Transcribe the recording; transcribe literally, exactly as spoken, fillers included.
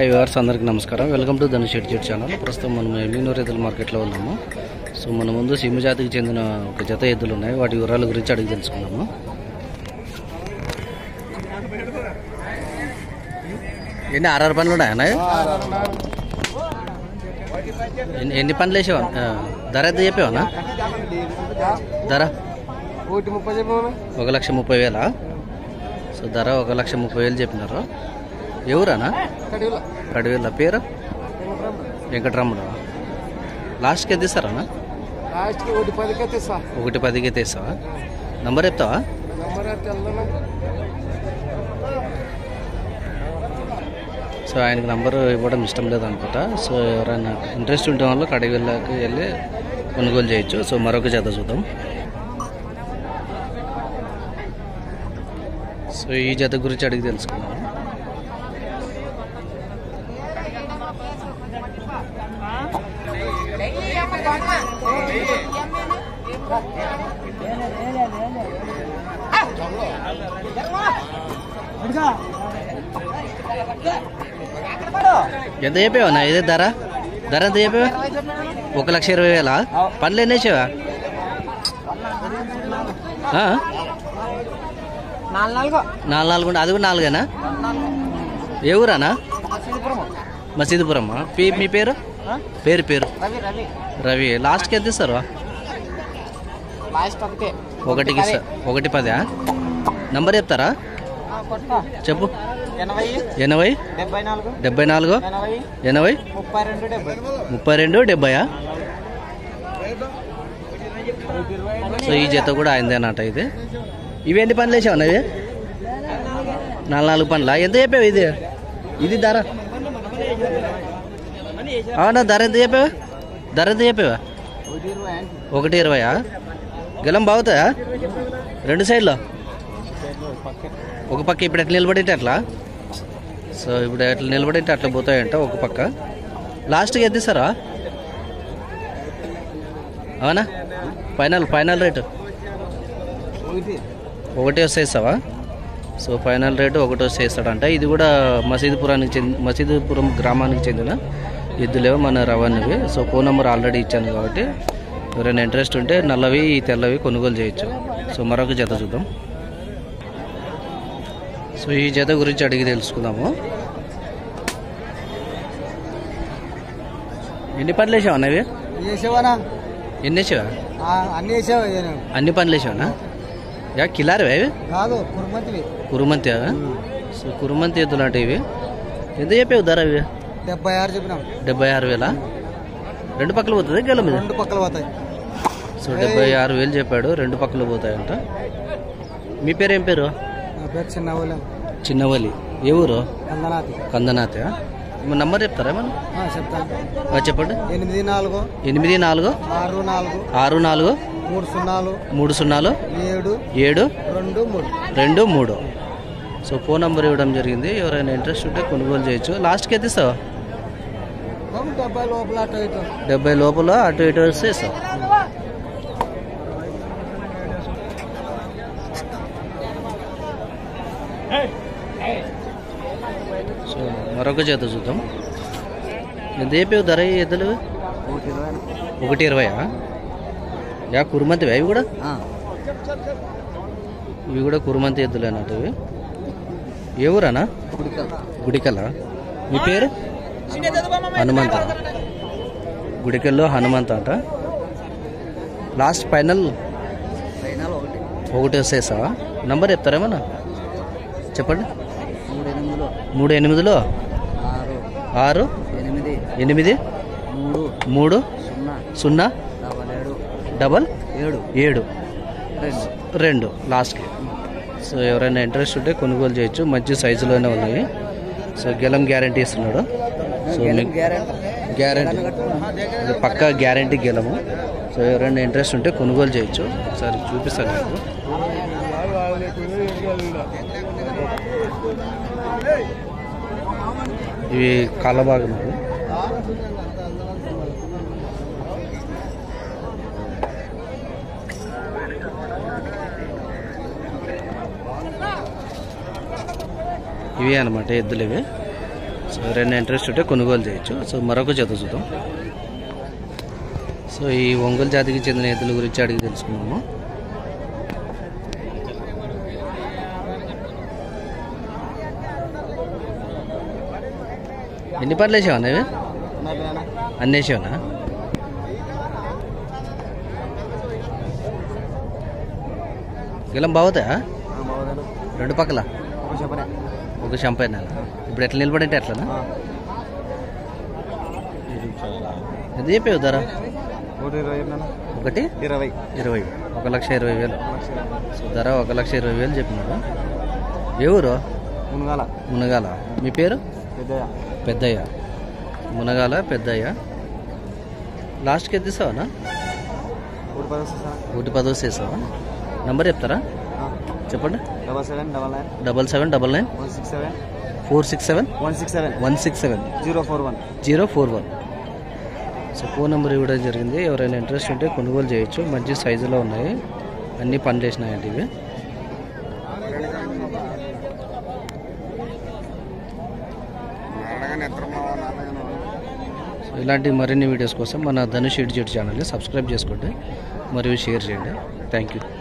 Hi viewers, అందరికీ నమస్కారం. Welcome to Dhanush shed channel. ప్రస్తుతం మనం ఎమ్మిగనూరు ఎద్దుల మార్కెట్లో ఉన్నాము. సో మన ముందు సింహ జాతికి చెందిన ఒక జత ఎద్దులు ఉన్నాయి. వాటి వివరాల గురించి అడిగి తెలుసుకున్నాము. ఎన్ని ఆర్ఆర్ పనులు ఉన్నాయన్నా? ఎన్ని ఎన్ని పనులు వేసావా? ధర ఎంత చెప్పావన్నా? ధర ఒక లక్ష ముప్పై వేలా? సో ధర ఒక లక్ష ముప్పై వేలు చెప్పినారు. ఎవరానా? కడివేళ్ళ. పేరు వెంకటరమణ. లాస్ట్కి ఎంత ఇస్తారా? ఒకటి పదికి తీస్తావా? నంబర్ చెప్తావా? సో ఆయనకి నంబర్ ఇవ్వడం ఇష్టం లేదనుకుంటా. సో ఎవరైనా ఇంట్రెస్ట్ ఉంటే వాళ్ళు కడివేళ్ళకి వెళ్ళి కొనుగోలు చేయొచ్చు. సో మరొక జత చూద్దాం. సో ఈ జత గురించి అడిగి తెలుసుకున్నాం. ఎంత చెప్పావా? ఇదే ధర ధర ఎంత చెప్పావా? ఒక లక్ష ఇరవై వేలా? పనులు ఎన్ని వేసావా? నాలుగు నాలుగు ఉంటే అది కూడా నాలుగేనా? ఏ ఊరానా? మసీదుపురమ్మా. మీ పేరు పేరు పేరు రవి. లాస్ట్కి ఎంత ఇస్తారు? ఒకటికి ఒకటి పదా? నంబర్ చెప్తారా? చెప్పు. ఎనభై డెబ్బై నాలుగు ఎనభై ముప్పై రెండు డెబ్బయా? సో ఈ జత కూడా అయిందేనట. ఇది ఇవేంటి పనులు వేసావు? ఇవి నాలుగు నాలుగు పనులా? ఎంత చెప్పావు? ఇది ఇది ధర అవునా? ధర ఎంత చెప్పావా? ధర ఎంత చెప్పావా? ఒకటి ఇరవయా? గెలం బాగుతాయా రెండు సైడ్లో? ఒక పక్క ఇప్పుడు ఎట్లా నిలబడింటే అట్లా. సో ఇప్పుడు ఎట్లా నిలబడింటే అట్లా పోతాయంట ఒక పక్క. లాస్ట్కి ఎంత ఇస్తారా? అవునా? ఫైనల్ ఫైనల్ రేటు ఒకటి వస్తే ఇస్తావా? సో ఫైనల్ రేటు ఒకటి వస్తే ఇస్తాడంట. ఇది కూడా మసీదుపురానికి చెంది మసీదుపురం గ్రామానికి చెందిన ఎద్దులేవో మన రవాణావి. సో ఫోన్ నెంబర్ ఆల్రెడీ ఇచ్చాను కాబట్టి ఎవరైనా ఇంట్రెస్ట్ ఉంటే నల్లవి తెల్లవి కొనుగోలు చేయొచ్చు. సో మరొక జత చూద్దాం. సో ఈ జత గురించి అడిగి తెలుసుకుందాము. ఎన్ని పనులు వేసావు అన్నవి? ఎన్ని వేసావా? అన్ని పనులు వేసావనా? యా కిలారివా ఇవి? కురుమంతి. సో కురుమంతి ఎద్దులు అంటే ఇవి. ఎంత చెప్పావు ధర? ఇవి డెబ్బై ఆరు చెప్పినాం. డెబ్బై ఆరు వేలా? రెండు పక్కలు పోతుంది గెల మీద? రెండు పక్కలు పోతాయి. సో డెబ్బై ఆరు వేలు చెప్పాడు. రెండు పక్కలు పోతాయంట. మీ పేరు ఏం పేరు? చిన్నవల్లి. చిన్నవల్లి. ఏ ఊరు? కందనాతి. కందనాతి. నంబర్ చెప్తారా మనం? చెప్తాను. చెప్పండి. ఎనిమిది నాలుగు ఎనిమిది నాలుగు ఆరు నాలుగు ఆరు నాలుగు మూడు సున్నాలు మూడు సున్నాలు ఏడు ఏడు రెండు మూడు రెండు మూడు. సో ఫోన్ నెంబర్ ఇవ్వడం జరిగింది. ఎవరైనా ఇంట్రెస్ట్ ఉంటే కొనుగోలు చేయొచ్చు. లాస్ట్కి ఎంత ఇస్తావు? డెబ్బై లోపల అటు ఇటు డెబ్బై లోపల అటు ఇటు వస్తే ఇస్తావు. సో మరొక చేత చూద్దాం. ఎంత చెప్పేవి ధర ఈ ఎద్దులు? ఒకటి ఇరవయా? యా కురుమంతివి అవి కూడా? ఇవి కూడా కురుమంతి ఎద్దులు అన్నట్టు. ఇవి ఏ ఊరనా? గుడికల. మీ పేరు? హనుమంత. గుడికల్లో హనుమంత అంట. లాస్ట్ ఫైనల్ ఒకటి వస్తేసావా? నంబర్ చెప్తారేమన్నా? చెప్పండి. మూడు ఎనిమిదిలో ఆరు ఎనిమిది మూడు సున్నా డబల్ ఏడు రెండు లాస్ట్కి. సో ఎవరైనా ఇంట్రెస్ట్ ఉంటే కొనుగోలు చేయొచ్చు. మంచి సైజులోనే ఉన్నాయి. సో గెలం గ్యారంటీ ఇస్తున్నాడు. సో గ్యారంటీ పక్కా గ్యారంటీ గెలము. సో ఎవరైనా ఇంట్రెస్ట్ ఉంటే కొనుగోలు చేయొచ్చు. ఒకసారి చూపిస్తాను మీకు. ఇవి కాళ్ళ భాగం. ఇవి అనమాట ఎద్దులు ఇవి. సో ఎవరైనా ఇంట్రెస్ట్ ఉంటే కొనుగోలు చేయొచ్చు. సో మరొక జత చూద్దాం. సో ఈ ఒంగోలు జాతికి చెందిన ఎద్దుల గురించి అడిగి తెలుసుకున్నాము. ఎన్ని పనులు వేసావన్నా ఇవి? అన్నీ వేసావన్నా? గెలం బాగుతాయా రెండు పక్కల? ఒక షంపైనా. ఇప్పుడు ఎట్లా నిలబడింటే ఎట్లనా? ఎంత చెప్పావు ధర? ఒకటి ఇరవై ఇరవై ఒక లక్ష ఇరవై వేలు. సో ధర ఒక లక్ష ఇరవై వేలు చెప్పినారు. ఏ ఊరు? మునగాల. మునగాల. మీ పేరు? పెద్దయ్య. పెద్దయ్య. మునగాల పెద్దయ్య. లాస్ట్కి ఎంత ఇస్తావా? ఒకటి పదో చేసావా? నంబర్ చెప్తారా? చెప్పండి. Double seven double nine double seven double nine one six seven four six seven one six seven one six seven zero four one zero four one. So phone number ఇవ్వడం జరిగింది. ఎవరైనా ఇంట్రెస్ట్ ఉంటే కొనుగోలు చేయొచ్చు. మంచి సైజులో ఉన్నాయి, అన్నీ పనులు వేసినాయండి ఇవి. సో ఇలాంటి మరిన్ని వీడియోస్ కోసం మన ధనుష్ ఎడ్యుకేట్ ఛానల్ని సబ్స్క్రైబ్ చేసుకోండి మరియు షేర్ చేయండి. Thank you.